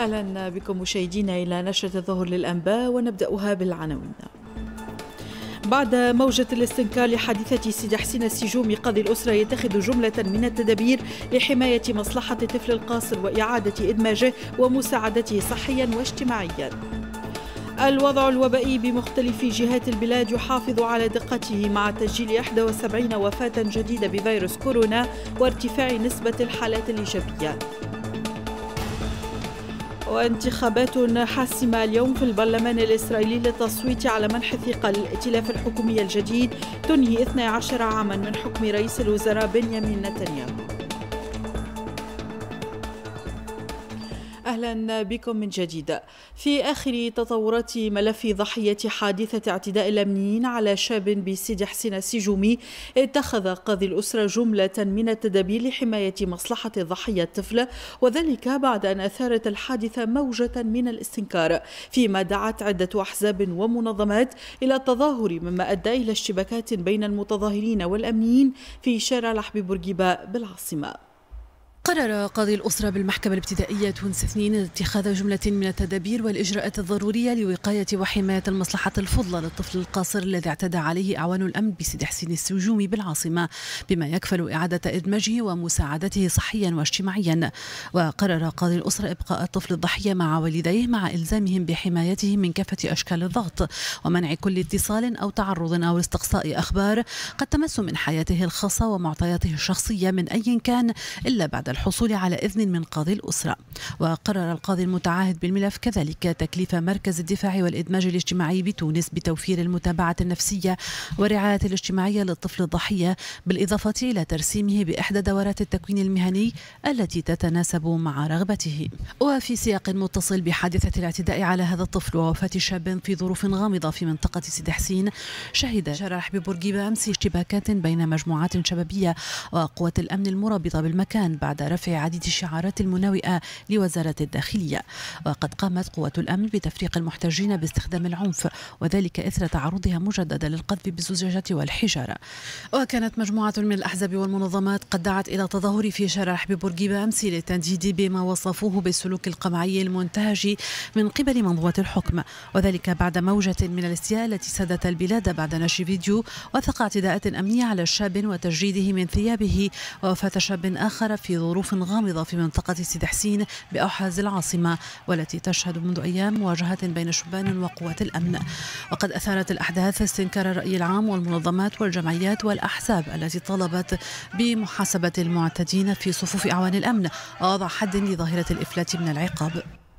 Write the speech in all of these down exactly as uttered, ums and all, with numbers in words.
أهلا بكم مشاهدينا إلى نشرة الظهر للأنباء، ونبدأها بالعناوين. بعد موجة الاستنكار لحادثة سيدي حسين السجومي، قاضي الأسرة يتخذ جملة من التدابير لحماية مصلحة الطفل القاصر وإعادة إدماجه ومساعدته صحيا واجتماعيا. الوضع الوبائي بمختلف جهات البلاد يحافظ على دقته مع تسجيل إحدى وسبعين وفاة جديدة بفيروس كورونا وارتفاع نسبة الحالات الإيجابية. وانتخابات حاسمة اليوم في البرلمان الإسرائيلي للتصويت على منح ثقة للائتلاف الحكومي الجديد تنهي اثني عشر عاما من حكم رئيس الوزراء بنيامين نتنياهو. أهلا بكم من جديد. في آخر تطورات ملف ضحية حادثة اعتداء الأمنيين على شاب بسيدي حسين السجومي، اتخذ قاضي الأسرة جملة من التدابير لحماية مصلحة الضحية الطفل، وذلك بعد أن أثارت الحادثة موجة من الاستنكار، فيما دعت عدة أحزاب ومنظمات إلى التظاهر، مما أدى إلى اشتباكات بين المتظاهرين والأمنيين في شارع لحبي بورقيبة بالعاصمة. قرر قاضي الأسرة بالمحكمة الابتدائية تونس اثنين اتخاذ جملة من التدابير والإجراءات الضرورية لوقاية وحماية المصلحة الفضلى للطفل القاصر الذي اعتدى عليه أعوان الأمن بسيدي حسين السجومي بالعاصمة، بما يكفل إعادة إدماجه ومساعدته صحيا واجتماعيا. وقرر قاضي الأسرة إبقاء الطفل الضحية مع والديه مع إلزامهم بحمايته من كافة أشكال الضغط، ومنع كل اتصال أو تعرض أو استقصاء أخبار قد تمس من حياته الخاصة ومعطياته الشخصية من أي كان، إلا بعد الحصول على إذن من قاضي الأسرة. وقرر القاضي المتعهد بالملف كذلك تكليف مركز الدفاع والإدماج الاجتماعي بتونس بتوفير المتابعة النفسية والرعاية الاجتماعية للطفل الضحية، بالإضافة إلى ترسيمه بإحدى دورات التكوين المهني التي تتناسب مع رغبته. وفي سياق متصل بحادثة الاعتداء على هذا الطفل ووفاة شاب في ظروف غامضة في منطقة سيدي حسين، شهد شارع لحبي بورقيبة أمس اشتباكات بين مجموعات شبابية وقوات الأمن المرابطة بالمكان بعد رفع عديد الشعارات المناوئة لوزارة الداخلية. وقد قامت قوات الأمن بتفريق المحتجين باستخدام العنف، وذلك إثر تعرضها مجددا للقذف بالزجاجة والحجارة. وكانت مجموعة من الأحزاب والمنظمات قد دعت إلى تظاهر في شارع لحبي بورقيبة أمس للتنديد بما وصفوه بالسلوك القمعي المنتهج من قبل منظومة الحكم، وذلك بعد موجة من الاستياء التي سادت البلاد بعد نشر فيديو وثق اعتداءات أمنية على شاب وتجريده من ثيابه ووفاة شاب آخر في ظروف غامضة في منطقة سيدي حسين بأحاز العاصمة، والتي تشهد منذ أيام مواجهات بين شبان وقوات الأمن. وقد أثارت الأحداث استنكار الرأي العام والمنظمات والجمعيات والأحزاب التي طلبت بمحاسبة المعتدين في صفوف أعوان الأمن ووضع حد لظاهرة الإفلات من العقاب.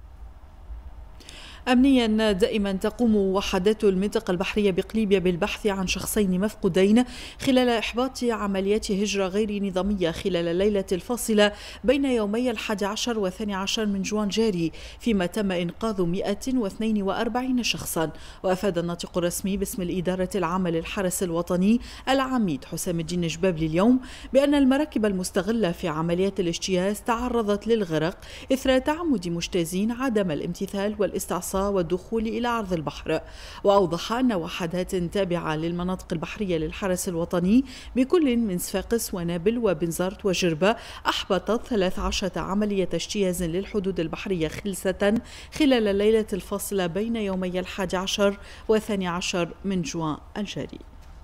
أمنيا دائما تقوم وحدات المنطقة البحرية بقليبيا بالبحث عن شخصين مفقودين خلال إحباط عمليات هجرة غير نظامية خلال الليلة الفاصلة بين يومي الحادي عشر والثاني عشر من جوان جاري، فيما تم إنقاذ مئة واثنين وأربعين شخصا. وأفاد الناطق الرسمي باسم الإدارة العامة للحرس الوطني العميد حسام الدين جبابلي اليوم بأن المراكب المستغلة في عمليات الاجتياز تعرضت للغرق إثر تعمد مجتازين عدم الامتثال والاستعصاء والدخول إلى عرض البحر. وأوضح أن وحدات تابعة للمناطق البحرية للحرس الوطني بكل من صفاقس ونابل وبنزرت وجربة أحبطت ثلاث عشرة عملية اجتياز للحدود البحرية خلسة خلال الليلة الفاصلة بين يومي الحادي عشر والثاني عشر من جوان الجاري.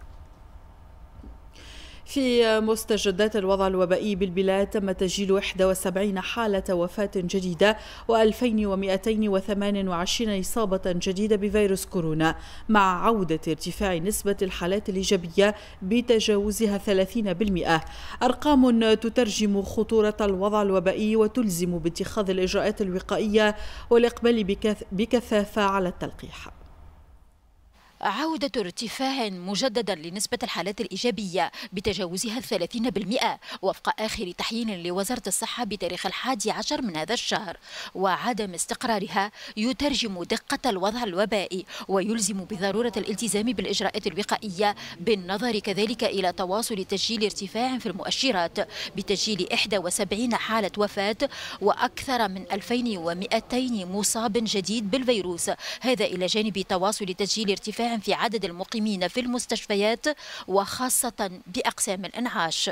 في مستجدات الوضع الوبائي بالبلاد تم تسجيل إحدى وسبعين حالة وفاة جديدة وألفين ومئتين وثمان وعشرين إصابة جديدة بفيروس كورونا، مع عودة ارتفاع نسبة الحالات الإيجابية بتجاوزها ثلاثين بالمئة، أرقام تترجم خطورة الوضع الوبائي وتلزم باتخاذ الإجراءات الوقائية والإقبال بكثافة على التلقيح. عودة ارتفاع مجددا لنسبة الحالات الإيجابية بتجاوزها الثلاثين بالمئة وفق آخر تحيين لوزارة الصحة بتاريخ الحادي عشر من هذا الشهر، وعدم استقرارها يترجم دقة الوضع الوبائي ويلزم بضرورة الالتزام بالإجراءات الوقائية، بالنظر كذلك إلى تواصل تسجيل ارتفاع في المؤشرات بتسجيل إحدى وسبعين حالة وفاة وأكثر من ألفين ومئتين مصاب جديد بالفيروس، هذا إلى جانب تواصل تسجيل ارتفاع في عدد المقيمين في المستشفيات وخاصة بأقسام الإنعاش.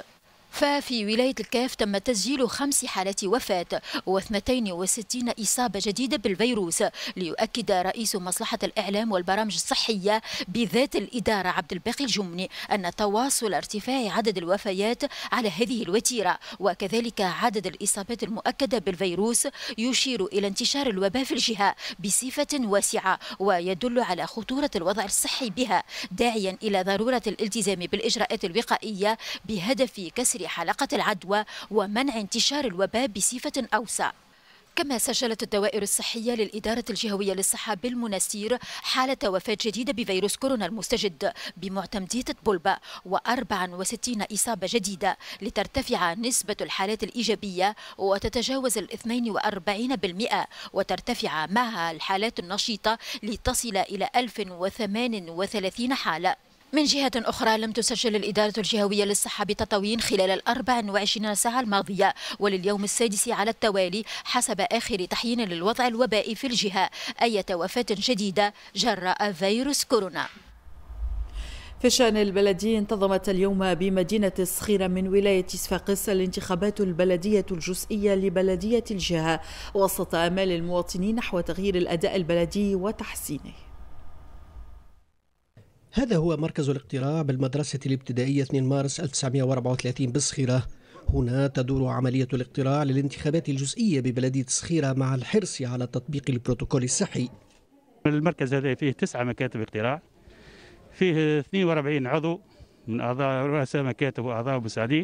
ففي ولاية الكاف تم تسجيل خمس حالات وفاة واثنتين وستين إصابة جديدة بالفيروس، ليؤكد رئيس مصلحة الإعلام والبرامج الصحية بذات الإدارة عبد الباقي الجمني أن تواصل ارتفاع عدد الوفيات على هذه الوتيرة وكذلك عدد الإصابات المؤكدة بالفيروس يشير إلى انتشار الوباء في الجهة بصفة واسعة ويدل على خطورة الوضع الصحي بها، داعيا إلى ضرورة الالتزام بالإجراءات الوقائية بهدف كسر حلقة العدوى ومنع انتشار الوباء بصفة أوسع. كما سجلت الدوائر الصحية للإدارة الجهوية للصحة بالمنستير حالة وفاة جديدة بفيروس كورونا المستجد بمعتمدية بولبا وأربع وستين إصابة جديدة، لترتفع نسبة الحالات الإيجابية وتتجاوز الاثنين وأربعين بالمئة، وترتفع معها الحالات النشيطة لتصل إلى ألف وثمان وثلاثين حالة. من جهة أخرى لم تسجل الإدارة الجهوية للصحة بتطاوين خلال الأربع وعشرين ساعة الماضية ولليوم السادس على التوالي حسب آخر تحيين للوضع الوبائي في الجهة أي وفاة جديدة جراء فيروس كورونا. في الشأن البلدي انتظمت اليوم بمدينة الصخيرة من ولاية صفاقس الانتخابات البلدية الجزئية لبلدية الجهة وسط آمال المواطنين نحو تغيير الأداء البلدي وتحسينه. هذا هو مركز الاقتراع بالمدرسة الابتدائية اثنين مارس ألف وتسعمئة وأربعة وثلاثين بالصخيرة. هنا تدور عملية الاقتراع للانتخابات الجزئية ببلدية الصخيرة مع الحرص على تطبيق البروتوكول الصحي. المركز هذا فيه تسعة مكاتب اقتراع، فيه اثنين وأربعين عضو من أعضاء رؤساء مكاتب وأعضاء مساعدين.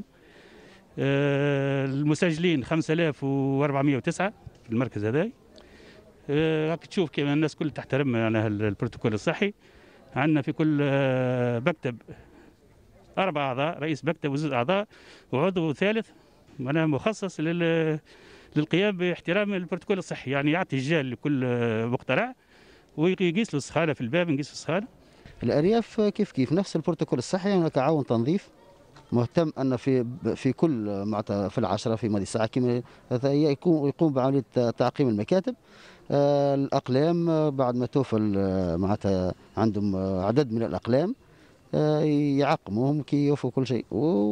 المسجلين خمسة آلاف وأربعمئة وتسعة في المركز هذا. راك تشوف كيف الناس كل تحترم يعني البروتوكول الصحي. عندنا في كل مكتب أربع أعضاء، رئيس مكتب وزوج أعضاء وعضو ثالث معناها مخصص للقيام باحترام البروتوكول الصحي، يعني يعطي الجال لكل مقترع ويقيس له السخانة في الباب، نقيس السخانة. الأرياف كيف كيف نفس البروتوكول الصحي، هناك عاون تنظيف مهتم أن في في كل في العشرة في مدينة الساعة كما يقوم يقوم بعملية تعقيم المكاتب. الأقلام بعد ما توفى معناتها عندهم عدد من الأقلام يعقموهم كي يوفوا كل شيء.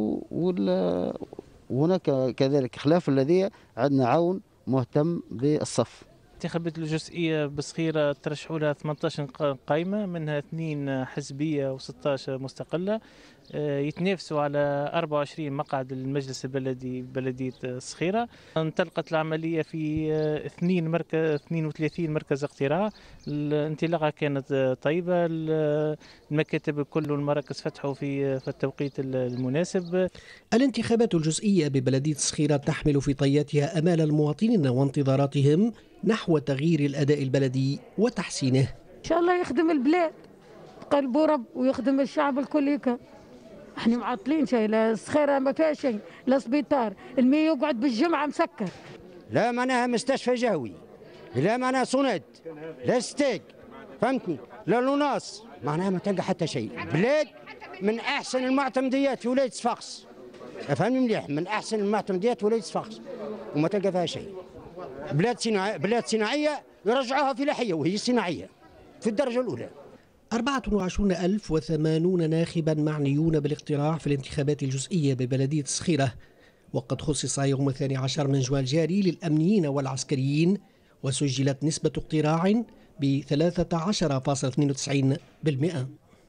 وهناك كذلك خلاف الذي عندنا عون مهتم بالصف. الانتخابات الجزئية بالصخيرة ترشحوا لها ثمانية عشر قائمة، منها اثنين حزبية وستة عشر مستقلة، يتنافسوا على أربعة وعشرين مقعد المجلس البلدي ببلدية الصخيرة. انطلقت العملية في اثنين مركز اثنين وثلاثين مركز اقتراع، الانطلاقة كانت طيبة، المكاتب الكل والمراكز فتحوا في في التوقيت المناسب. الانتخابات الجزئية ببلدية الصخيرة تحمل في طياتها أمال المواطنين وانتظاراتهم نحو تغيير الأداء البلدي وتحسينه. إن شاء الله يخدم البلاد قلبه رب ويخدم الشعب الكل. احنا معطلين شيء، لا الصخيرة ما فيها شيء، لا سبيطار، المي يقعد بالجمعة مسكر، لا معناها مستشفى جهوي، لا معناها صند، لا ستيك، فهمتني، لا لوناس، معناها ما تلقى حتى شيء. بلاد من أحسن المعتمديات في ولاية صفاقس، فهمني مليح، من أحسن المعتمديات في ولاية صفاقس وما تلقى فيها شيء. بلاد صناعية، بلاد صناعية يرجعوها فلاحية وهي صناعية في الدرجة الأولى. أربعة وعشرين ألف وثمانون ناخبا معنيون بالاقتراع في الانتخابات الجزئية ببلدية الصخيرة، وقد خصص يوم الثاني عشر من جوان جاري للأمنيين والعسكريين، وسجلت نسبة اقتراع ب ثلاثة عشر فاصلة اثنين وتسعين بالمئة.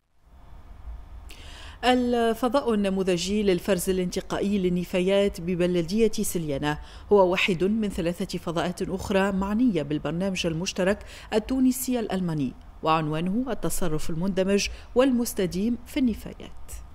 الفضاء النموذجي للفرز الانتقائي للنفايات ببلدية سليانة هو واحد من ثلاثة فضاءات أخرى معنية بالبرنامج المشترك التونسي الألماني، وعنوانه التصرف المندمج والمستديم في النفايات.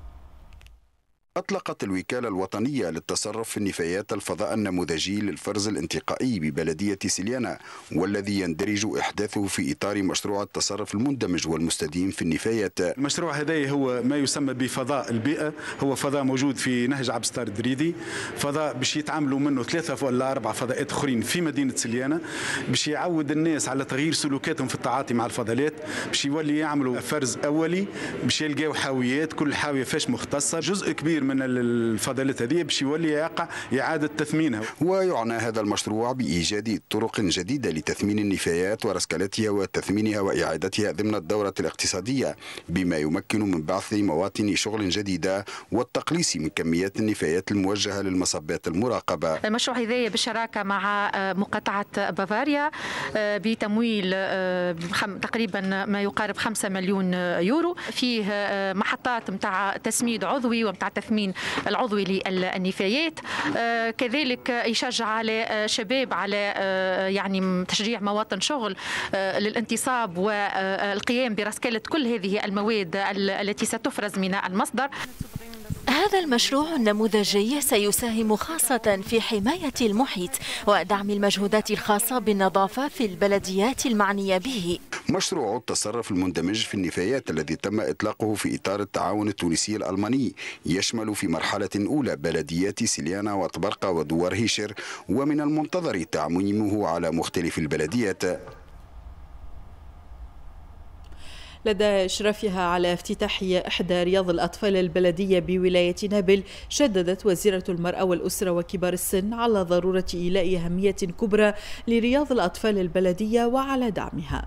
أطلقت الوكالة الوطنية للتصرف في النفايات الفضاء النموذجي للفرز الانتقائي ببلدية سليانة، والذي يندرج إحداثه في إطار مشروع التصرف المندمج والمستديم في النفايات. المشروع هذا هو ما يسمى بفضاء البيئة، هو فضاء موجود في نهج عبد الستار الدريدي، فضاء باش يتعاملوا منه ثلاثة ولا أربع فضاءات أخرين في مدينة سليانة، باش يعود الناس على تغيير سلوكاتهم في التعاطي مع الفضلات، باش يولي يعملوا فرز أولي، باش يلقاو حاويات، كل حاوية فاش مختصة. جزء كبير كبير من الفضلات هذه باش يولي يقع إعادة تثمينها. ويعنى هذا المشروع بإيجاد طرق جديدة لتثمين النفايات ورسكلتها وتثمينها وإعادتها ضمن الدورة الاقتصادية، بما يمكن من بعث مواطن شغل جديدة والتقليص من كميات النفايات الموجهة للمصبات المراقبة. المشروع هذا بالشراكة مع مقاطعة بافاريا بتمويل تقريبا ما يقارب خمسة مليون يورو، فيه محطات متاع تسميد عضوي ومتاع تثمين العضوي للنفايات، كذلك يشجع على شباب على يعني تشجيع مواطن شغل للانتصاب والقيام برسكلة كل هذه المواد التي ستفرز من المصدر. هذا المشروع النموذجي سيساهم خاصة في حماية المحيط ودعم المجهودات الخاصة بالنظافة في البلديات المعنية به. مشروع التصرف المندمج في النفايات الذي تم إطلاقه في إطار التعاون التونسي الألماني يشمل في مرحلة أولى بلديات سليانة وطبرقة ودوار هيشر، ومن المنتظر تعميمه على مختلف البلديات. لدى إشرافها على افتتاح إحدى رياض الأطفال البلدية بولاية نابل، شددت وزيرة المرأة والأسرة وكبار السن على ضرورة إيلاء أهمية كبرى لرياض الأطفال البلدية وعلى دعمها.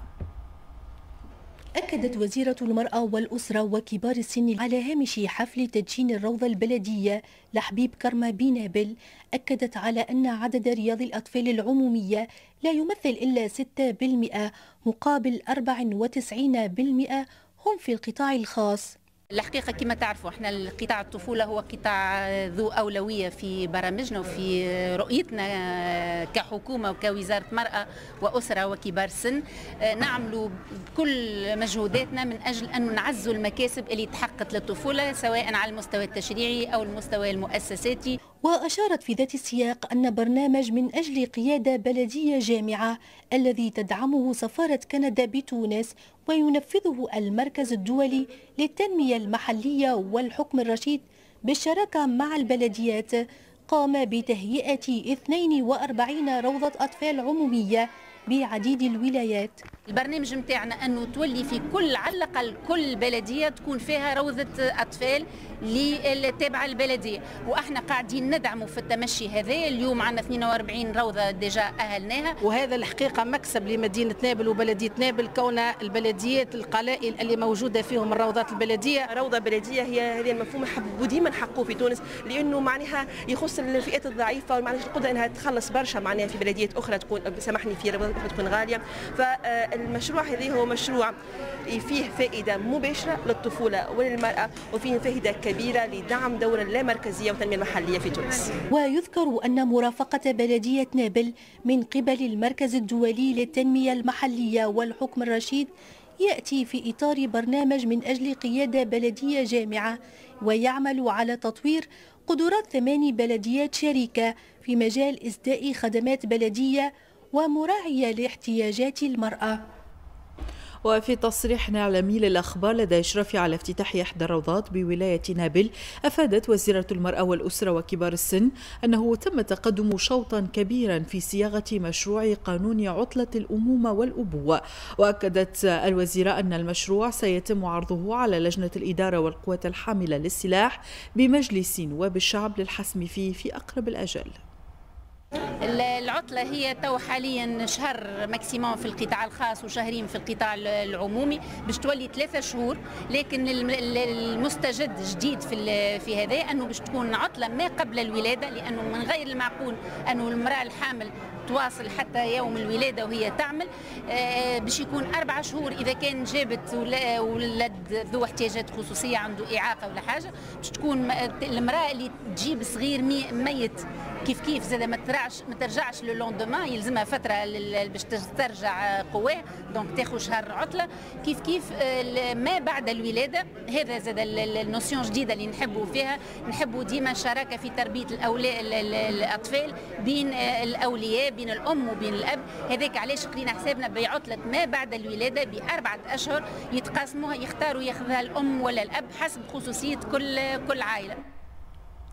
أكدت وزيرة المرأة والأسرة وكبار السن على هامش حفل تدشين الروضة البلدية لحبيب كرمة بنابل، أكدت على أن عدد رياض الأطفال العمومية لا يمثل إلا ستة بالمئة مقابل أربعة وتسعين بالمئة هم في القطاع الخاص. الحقيقة كما تعرفوا احنا القطاع الطفولة هو قطاع ذو أولوية في برامجنا وفي رؤيتنا كحكومة وكوزارة مرأة وأسرة وكبار سن، نعمل كل مجهوداتنا من أجل أن نعزوا المكاسب اللي تحققت للطفولة سواء على المستوى التشريعي أو المستوى المؤسساتي. وأشارت في ذات السياق أن برنامج من أجل قيادة بلدية جامعة الذي تدعمه سفارة كندا بتونس وينفذه المركز الدولي للتنمية المحلية والحكم الرشيد بالشراكة مع البلديات قام بتهيئة اثنين وأربعين روضة أطفال عمومية بعديد الولايات. البرنامج متاعنا أنه تولي في كل على الأقل كل بلدية تكون فيها روضة أطفال للتابعة البلدية، وإحنا قاعدين ندعموا في التمشي هذا. اليوم عندنا اثنين وأربعين روضة ديجا أهلناها، وهذا الحقيقة مكسب لمدينة نابل وبلدية نابل كون البلديات القلائل اللي موجودة فيهم الروضات البلدية. روضة بلدية هي هذا المفهوم حبوا ديما نحققوه في تونس، لأنه معناها يخص الفئات الضعيفة ومعناها القدرة أنها تخلص برشا معناها في بلديات أخرى تكون سامحني في روضات أخرى تكون غالية. فالمشروع هذا هو مشروع فيه فائدة مباشرة للطفولة وللمرأة وفيه فائدة كبيرة لدعم دور اللامركزية والتنمية المحلية في تونس. ويذكر أن مرافقة بلدية نابل من قبل المركز الدولي للتنمية المحلية والحكم الرشيد يأتي في إطار برنامج من أجل قيادة بلدية جامعة، ويعمل على تطوير قدرات ثماني بلديات شريكة في مجال إسداء خدمات بلدية ومراعية لاحتياجات المرأة. وفي تصريح إعلامي للأخبار لدى إشرافها على افتتاح إحدى الروضات بولاية نابل، أفادت وزيرة المرأة والأسرة وكبار السن أنه تم تقدم شوطا كبيرا في صياغة مشروع قانون عطلة الأمومة والأبوة. وأكدت الوزيرة أن المشروع سيتم عرضه على لجنة الإدارة والقوات الحاملة للسلاح بمجلس نواب الشعب للحسم فيه في أقرب الأجل. العطلة هي تو حاليا شهر ماكسيموم في القطاع الخاص وشهرين في القطاع العمومي، باش تولي ثلاثة شهور. لكن المستجد جديد في في هذا انه باش تكون عطلة ما قبل الولادة، لانه من غير المعقول انه المرأة الحامل تواصل حتى يوم الولادة وهي تعمل. باش يكون أربع شهور إذا كان جابت ولد ذو احتياجات خصوصية عنده إعاقة ولا حاجة، باش تكون المرأة اللي تجيب صغير ميت كيف كيف زاد ما ترجعش ما ترجعش لو لوندومان، يلزمها فترة باش ترجع قواه، دونك تاخذ شهر عطلة. كيف كيف ما بعد الولادة هذا زاد النوسيون جديدة اللي نحبوا فيها، نحبوا ديما الشراكة في تربية الأولاد الأطفال بين الأولياء بين الأم وبين الأب. هذاك علاش قرينا حسابنا بعطلة ما بعد الولادة بأربعة أشهر يتقاسموها، يختاروا ياخذها الأم ولا الأب حسب خصوصية كل كل عائلة.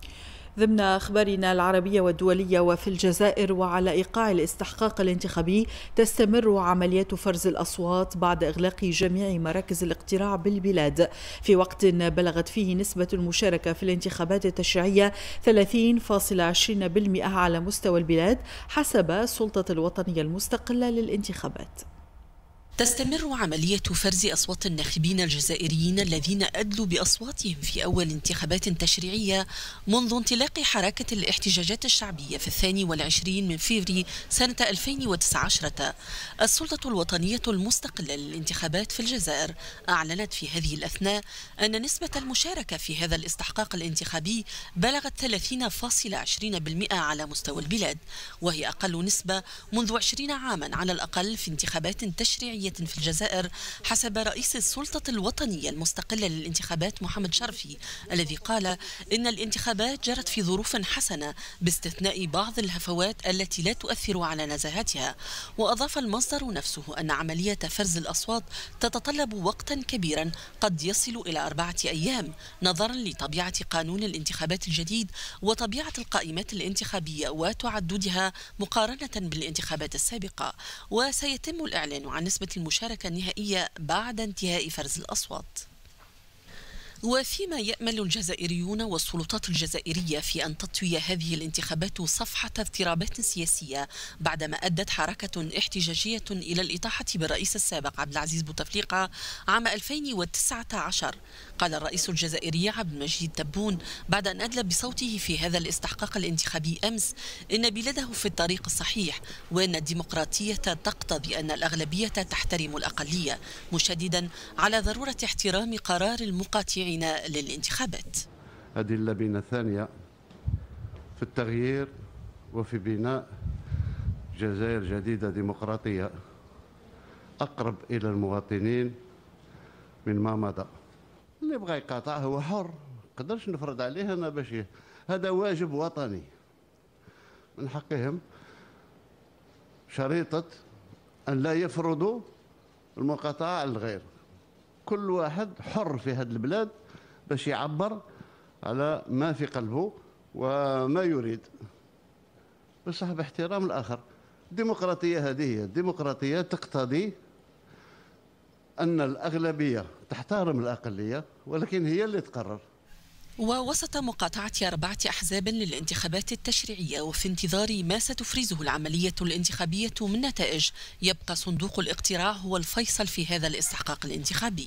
ضمن أخبارنا العربية والدولية، وفي الجزائر وعلى إيقاع الاستحقاق الانتخابي تستمر عمليات فرز الأصوات بعد إغلاق جميع مراكز الاقتراع بالبلاد، في وقت بلغت فيه نسبة المشاركة في الانتخابات التشريعية ثلاثين فاصلة عشرين بالمئة على مستوى البلاد حسب السلطة الوطنية المستقلة للانتخابات. تستمر عملية فرز أصوات الناخبين الجزائريين الذين أدلوا بأصواتهم في أول انتخابات تشريعية منذ انطلاق حركة الاحتجاجات الشعبية في الثاني والعشرين من فيفري سنة ألفين وتسعة عشر. السلطة الوطنية المستقلة للانتخابات في الجزائر أعلنت في هذه الأثناء أن نسبة المشاركة في هذا الاستحقاق الانتخابي بلغت ثلاثين فاصلة عشرين بالمئة على مستوى البلاد، وهي أقل نسبة منذ عشرين عاما على الأقل في انتخابات تشريعية في الجزائر حسب رئيس السلطة الوطنية المستقلة للانتخابات محمد شرفي، الذي قال إن الانتخابات جرت في ظروف حسنة باستثناء بعض الهفوات التي لا تؤثر على نزاهتها. وأضاف المصدر نفسه أن عملية فرز الأصوات تتطلب وقتا كبيرا قد يصل إلى أربعة أيام نظرا لطبيعة قانون الانتخابات الجديد وطبيعة القائمات الانتخابية وتعددها مقارنة بالانتخابات السابقة. وسيتم الإعلان عن نسبة المشاركة النهائية بعد انتهاء فرز الأصوات. وفيما يأمل الجزائريون والسلطات الجزائرية في أن تطوي هذه الانتخابات صفحة اضطرابات سياسية بعدما أدت حركة احتجاجية إلى الإطاحة بالرئيس السابق عبد العزيز بوتفليقة عام ألفين وتسعة عشر، قال الرئيس الجزائري عبد المجيد تبون بعد أن أدلى بصوته في هذا الاستحقاق الانتخابي أمس إن بلاده في الطريق الصحيح وأن الديمقراطية تقتضي أن الأغلبية تحترم الأقلية، مشددا على ضرورة احترام قرار المقاطعين للانتخابات. هذه اللبنة الثانية في التغيير وفي بناء جزائر جديدة ديمقراطية أقرب إلى المواطنين من ما مضى. اللي يبغى يقاطع هو حر، ما نقدرش نفرض عليه أنا باش هذا واجب وطني من حقهم شريطة أن لا يفرضوا المقاطعة على الغير. كل واحد حر في هذه البلاد باش يعبر على ما في قلبه وما يريد، بصح باحترام الآخر. الديمقراطية هذه هي الديمقراطية، تقتضي أن الأغلبية تحترم الأقلية ولكن هي اللي تقرر. ووسط مقاطعة أربعة أحزاب للانتخابات التشريعية وفي انتظار ما ستفرزه العملية الانتخابية من نتائج، يبقى صندوق الاقتراع هو الفيصل في هذا الاستحقاق الانتخابي.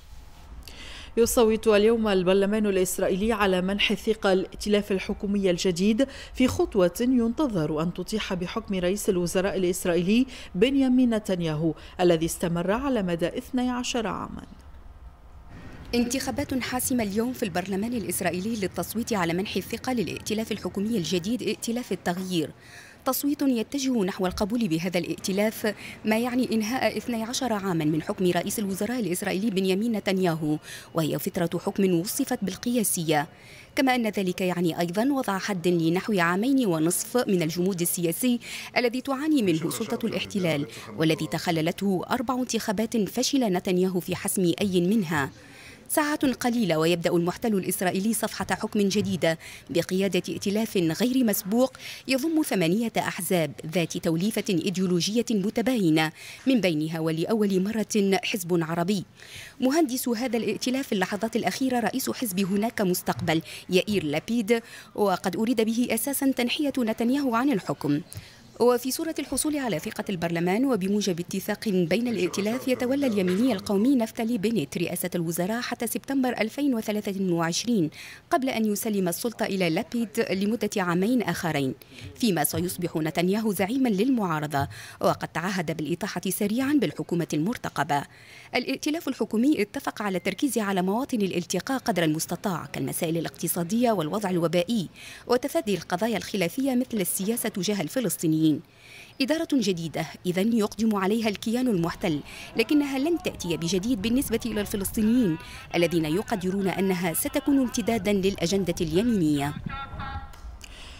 يصوت اليوم البرلمان الإسرائيلي على منح الثقة الائتلاف الحكومي الجديد في خطوة ينتظر أن تطيح بحكم رئيس الوزراء الإسرائيلي بنيامين نتنياهو الذي استمر على مدى اثني عشر عاما. انتخابات حاسمة اليوم في البرلمان الإسرائيلي للتصويت على منح الثقة للائتلاف الحكومي الجديد ائتلاف التغيير. تصويت يتجه نحو القبول بهذا الائتلاف، ما يعني إنهاء اثني عشر عاما من حكم رئيس الوزراء الإسرائيلي بنيامين نتنياهو، وهي فترة حكم وصفت بالقياسية. كما أن ذلك يعني أيضا وضع حد لنحو عامين ونصف من الجمود السياسي الذي تعاني منه سلطة الاحتلال، والذي تخللته أربع انتخابات فشل نتنياهو في حسم أي منها. ساعات قليلة ويبدأ المحتل الإسرائيلي صفحة حكم جديدة بقيادة ائتلاف غير مسبوق يضم ثمانية أحزاب ذات توليفة إيديولوجية متباينة، من بينها ولأول مرة حزب عربي. مهندس هذا الائتلاف في اللحظات الأخيرة رئيس حزب هناك مستقبل يائير لابيد، وقد أريد به أساسا تنحية نتنياهو عن الحكم. وفي صورة الحصول على ثقة البرلمان وبموجب اتفاق بين الائتلاف، يتولى اليميني القومي نفتالي بنت رئاسة الوزراء حتى سبتمبر ألفين وثلاثة وعشرين قبل أن يسلم السلطة إلى لابيد لمدة عامين آخرين، فيما سيصبح نتنياهو زعيما للمعارضة، وقد تعهد بالإطاحة سريعا بالحكومة المرتقبة. الائتلاف الحكومي اتفق على التركيز على مواطن الالتقاء قدر المستطاع كالمسائل الاقتصادية والوضع الوبائي وتفادي القضايا الخلافية مثل السياسة تجاه الفلسطينيين. إدارة جديدة إذن يقدم عليها الكيان المحتل، لكنها لن تأتي بجديد بالنسبة إلى الفلسطينيين الذين يقدرون أنها ستكون امتدادا للأجندة اليمينية.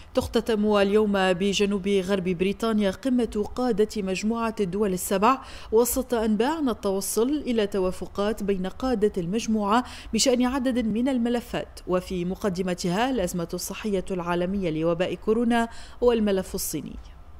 تختتم اليوم بجنوب غرب بريطانيا قمة قادة مجموعة الدول السبع وسط أنباء عن التوصل إلى توافقات بين قادة المجموعة بشأن عدد من الملفات، وفي مقدمتها الأزمة الصحية العالمية لوباء كورونا والملف الصيني.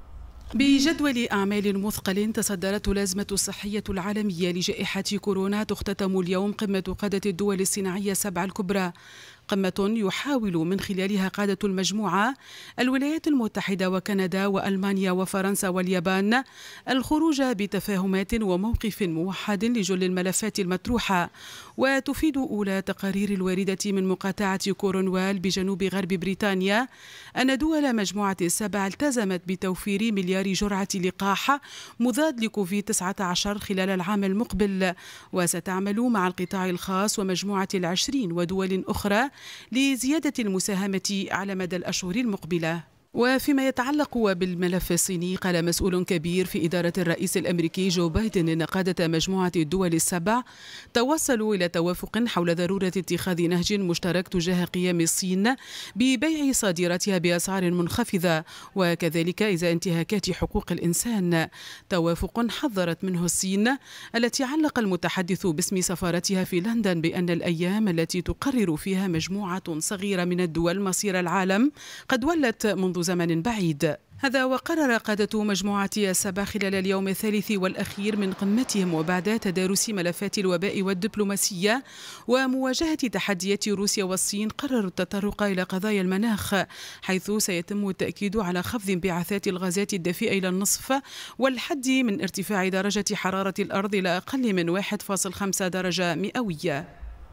بجدول أعمال مثقل تصدرته الأزمة الصحية العالمية لجائحة كورونا، تختتم اليوم قمة قادة الدول الصناعية السبع الكبرى، قمة يحاول من خلالها قادة المجموعة الولايات المتحدة وكندا وألمانيا وفرنسا واليابان الخروج بتفاهمات وموقف موحد لجل الملفات المطروحة. وتفيد أولى تقارير الواردة من مقاطعة كورنوال بجنوب غرب بريطانيا أن دول مجموعة السبع التزمت بتوفير مليار جرعة لقاح مضاد لكوفيد تسعة عشر خلال العام المقبل، وستعمل مع القطاع الخاص ومجموعة العشرين ودول أخرى لزيادة المساهمة على مدى الأشهر المقبلة. وفيما يتعلق بالملف الصيني، قال مسؤول كبير في إدارة الرئيس الأمريكي جو بايدن إن قادة مجموعة الدول السبع توصلوا إلى توافق حول ضرورة اتخاذ نهج مشترك تجاه قيام الصين ببيع صادراتها بأسعار منخفضة، وكذلك إزاء انتهاكات حقوق الإنسان، توافق حذرت منه الصين التي علق المتحدث باسم سفارتها في لندن بأن الأيام التي تقرر فيها مجموعة صغيرة من الدول مصير العالم قد ولت منذ زمن بعيد. هذا وقرر قادة مجموعة السبع خلال اليوم الثالث والأخير من قمتهم وبعد تدارس ملفات الوباء والدبلوماسية ومواجهة تحديات روسيا والصين، قرروا التطرق إلى قضايا المناخ، حيث سيتم التأكيد على خفض انبعاثات الغازات الدفيئة إلى النصف والحد من ارتفاع درجة حرارة الأرض إلى أقل من واحد فاصلة خمسة درجة مئوية.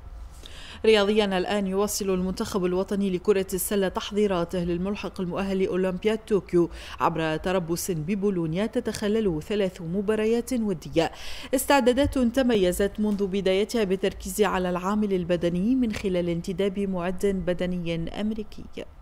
رياضيا، الآن يواصل المنتخب الوطني لكرة السلة تحضيراته للملحق المؤهل لأولمبياد طوكيو عبر تربص ببولونيا تتخلله ثلاث مباريات ودية، استعدادات تميزت منذ بدايتها بالتركيز على العامل البدني من خلال انتداب معد بدني أمريكي.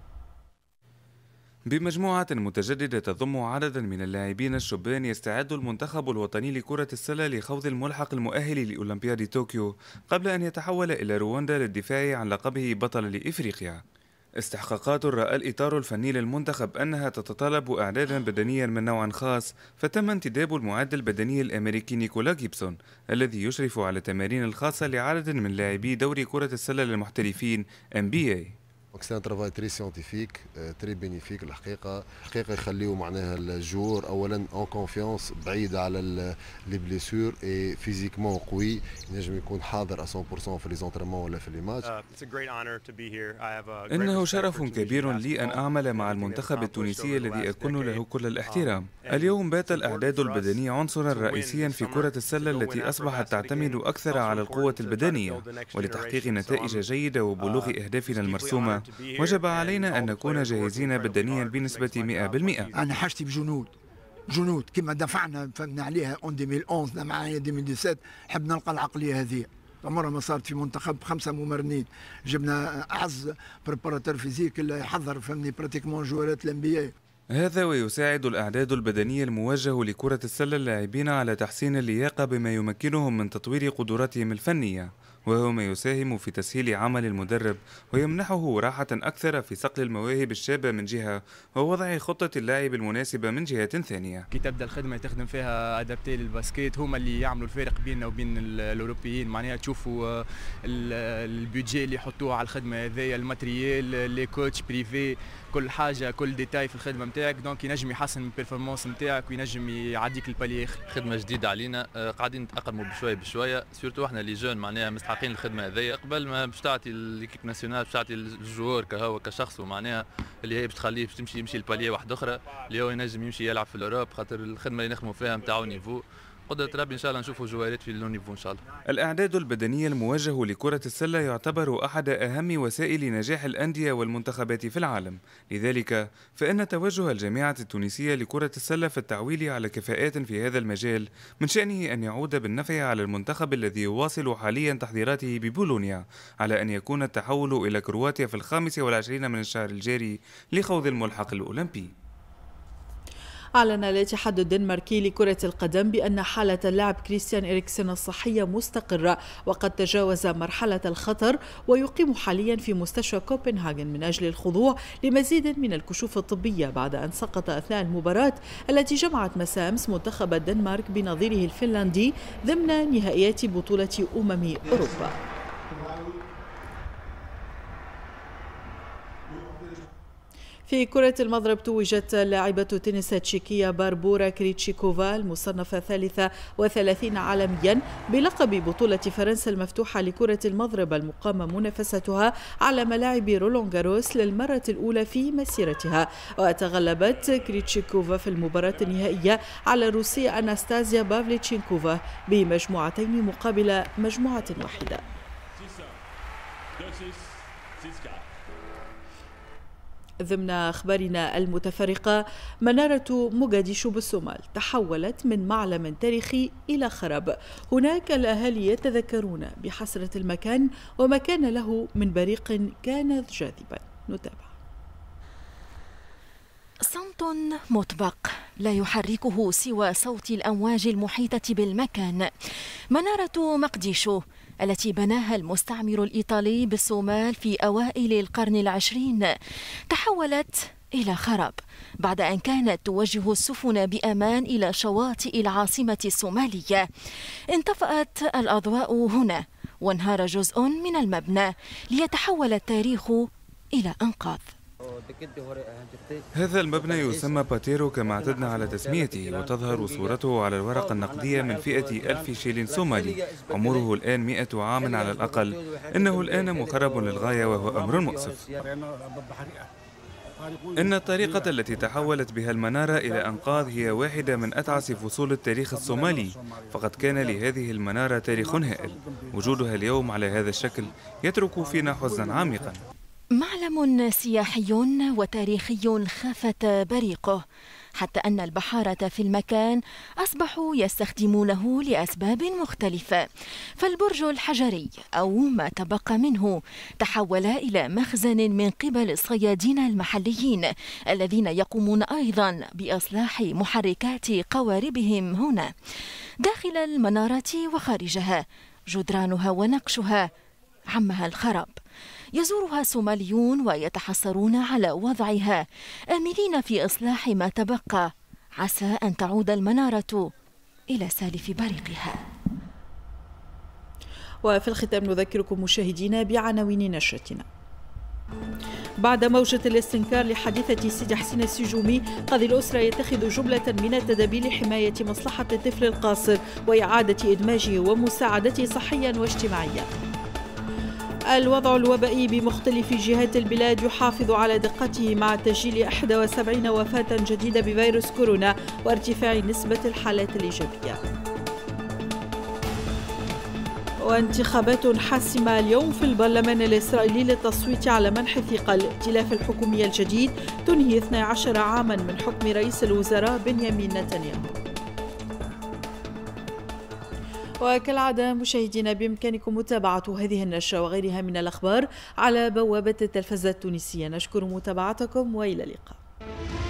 بمجموعة متجددة تضم عددا من اللاعبين الشبان، يستعد المنتخب الوطني لكرة السلة لخوض الملحق المؤهل لأولمبياد طوكيو قبل أن يتحول إلى رواندا للدفاع عن لقبه بطل لإفريقيا. استحقاقات رأى الإطار الفني للمنتخب أنها تتطلب إعدادا بدنيا من نوع خاص، فتم انتداب المعد البدني الأمريكي نيكولا جيبسون الذي يشرف على التمارين الخاصة لعدد من لاعبي دوري كرة السلة للمحترفين إن بي إيه. سي ان ترافاي تري سيانتيفيك تري بينيفيك الحقيقه الحقيقه يخليو معناها الجور اولا اون كونفيونس بعيد على لي بليسور اي فيزيكمون قوي، ينجم يكون حاضر مية بالمية في لي زونترينمون ولا في لي ماتش. انه شرف كبير لي ان اعمل مع المنتخب التونسي الذي اكون له كل الاحترام. اليوم بات الاعداد البدني عنصرا رئيسيا في كرة السلة التي اصبحت تعتمد اكثر على القوة البدنية، ولتحقيق نتائج جيدة وبلوغ اهدافنا المرسومة وجب علينا أن نكون جاهزين بدنيا بنسبة مئة بالمئة. أنا حاجتي بجنود جنود كما دفعنا فهمنا عليها أون ألفين وأحد معايا ألفين وسبعطاش، حب نلقى العقلية هذه. عمرها ما صارت في منتخب خمسة ممرنين، جبنا أعز بريباراتور فيزيك اللي يحضر فهمني براتيكمون جوارات الأنبياء. هذا ويساعد الأعداد البدنية الموجه لكرة السلة اللاعبين على تحسين اللياقة بما يمكنهم من تطوير قدراتهم الفنية، وهو ما يساهم في تسهيل عمل المدرب ويمنحه راحة أكثر في صقل المواهب الشابة من جهة ووضع خطة اللاعب المناسبة من جهة ثانية. كي تبدا الخدمة تخدم فيها أدابتي للباسكيت، هما اللي يعملوا الفارق بيننا وبين الأوروبيين، معناها تشوفوا البيدجي اللي يحطوه على الخدمة هذيا، الماتريال، لي كوتش بريفي، كل حاجة كل ديتاي في الخدمة نتاعك، دونك ينجم يحسن من البيرفورمانس نتاعك وينجم يعديك البالي. خدمة جديدة علينا، قاعدين نتأقلموا بشوية بشوية، سورتو احنا لي جون معناها مستحقين الخدمة هذيا، قبل ما باش تعطي ليكيب ناسيونال باش تعطي الجوار كهو كشخص ومعناها اللي هي باش تخليه باش تمشي يمشي الباليه واحد أخرى اللي هو ينجم يمشي يلعب في الأوروب، خاطر الخدمة اللي نخدموا فيها نتاعو نيفو، قدرة ربي إن شاء الله نشوفوا جوارات في اللون نيفو إن شاء الله. الإعداد البدني الموجه لكرة السلة يعتبر أحد أهم وسائل نجاح الأندية والمنتخبات في العالم، لذلك فإن توجه الجامعة التونسية لكرة السلة في التعويل على كفاءات في هذا المجال من شأنه أن يعود بالنفع على المنتخب الذي يواصل حاليا تحضيراته ببولونيا على أن يكون التحول إلى كرواتيا في الخامس والعشرين من الشهر الجاري لخوض الملحق الأولمبي. أعلن الاتحاد الدنماركي لكرة القدم بأن حالة اللاعب كريستيان إريكسن الصحية مستقرة وقد تجاوز مرحلة الخطر، ويقيم حاليا في مستشفى كوبنهاغن من أجل الخضوع لمزيد من الكشوف الطبية بعد أن سقط أثناء المباراة التي جمعت مسامس منتخب الدنمارك بنظيره الفنلندي ضمن نهائيات بطولة أمم أوروبا. في كرة المضرب توجت لاعبة تنس تشيكية باربورا كريتشيكوفا المصنفة ثالثة وثلاثين عالميا بلقب بطولة فرنسا المفتوحة لكرة المضرب المقامة منافستها على ملاعب رولان جاروس للمرة الأولى في مسيرتها. وتغلبت كريتشيكوفا في المباراة النهائية على الروسية أناستازيا بافليتشينكوفا بمجموعتين مقابل مجموعة واحدة. ضمن أخبارنا المتفرقة، منارة موغاديشو بالصومال تحولت من معلم تاريخي إلى خراب. هناك الأهالي يتذكرون بحسرة المكان وما كان له من بريق كان جاذبا. نتابع. صمت مطبق لا يحركه سوى صوت الأمواج المحيطة بالمكان. منارة مقديشو التي بناها المستعمر الإيطالي بالصومال في أوائل القرن العشرين تحولت إلى خراب بعد أن كانت توجه السفن بأمان إلى شواطئ العاصمة الصومالية. انطفأت الأضواء هنا وانهار جزء من المبنى ليتحول التاريخ إلى أنقاض. هذا المبنى يسمى باتيرو كما اعتدنا على تسميته، وتظهر صورته على الورقة النقدية من فئة ألف شيلين صومالي. عمره الآن مئة عام على الأقل. إنه الآن مخرب للغاية وهو أمر مؤسف. إن الطريقة التي تحولت بها المنارة إلى أنقاض هي واحدة من أتعس فصول التاريخ الصومالي، فقد كان لهذه المنارة تاريخ هائل. وجودها اليوم على هذا الشكل يترك فينا حزنا عميقا. معلم سياحي وتاريخي خفت بريقه، حتى أن البحارة في المكان أصبحوا يستخدمونه لأسباب مختلفة. فالبرج الحجري أو ما تبقى منه تحول إلى مخزن من قبل الصيادين المحليين الذين يقومون أيضا بإصلاح محركات قواربهم هنا. داخل المنارة وخارجها جدرانها ونقشها عمها الخراب. يزورها الصوماليون ويتحسرون على وضعها، آملين في إصلاح ما تبقى، عسى أن تعود المنارة إلى سالف بريقها. وفي الختام نذكركم مشاهدينا بعناوين نشرتنا. بعد موجة الاستنكار لحادثة سيدي حسين السجومي، قاضي الأسرة يتخذ جملة من التدابير لحماية مصلحة الطفل القاصر وإعادة إدماجه ومساعدته صحيا واجتماعيا. الوضع الوبائي بمختلف جهات البلاد يحافظ على دقته مع تسجيل إحدى وسبعين وفاة جديدة بفيروس كورونا وارتفاع نسبة الحالات الإيجابية. وانتخابات حاسمة اليوم في البرلمان الإسرائيلي للتصويت على منح ثقل الائتلاف الحكومي الجديد تنهي اثني عشر عاما من حكم رئيس الوزراء بنيامين نتنياهو. وكالعادة مشاهدينا بإمكانكم متابعة هذه النشرة وغيرها من الأخبار على بوابة التلفزة التونسية. نشكر متابعتكم وإلى اللقاء.